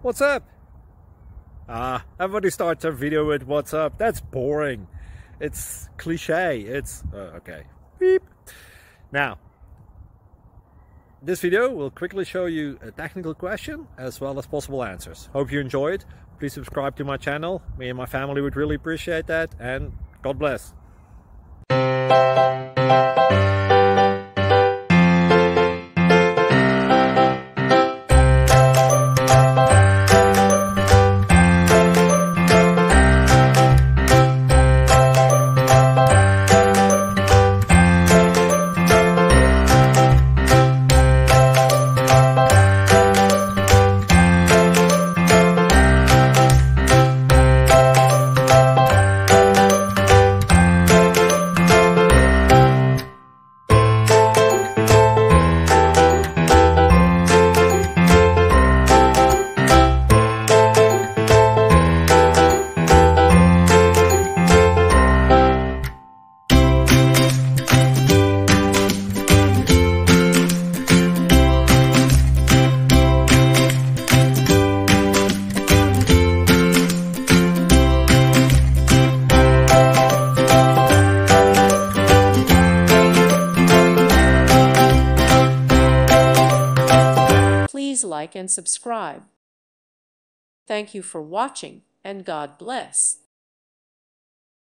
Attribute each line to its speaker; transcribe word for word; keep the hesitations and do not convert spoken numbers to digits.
Speaker 1: What's up? Ah, everybody starts their video with what's up. That's boring. It's cliche. It's uh, okay. Beep. Now, this video will quickly show you a technical question as well as possible answers. Hope you enjoyed. Please subscribe to my channel. Me and my family would really appreciate that, and God bless.
Speaker 2: Please like and subscribe. Thank you for watching, and God bless.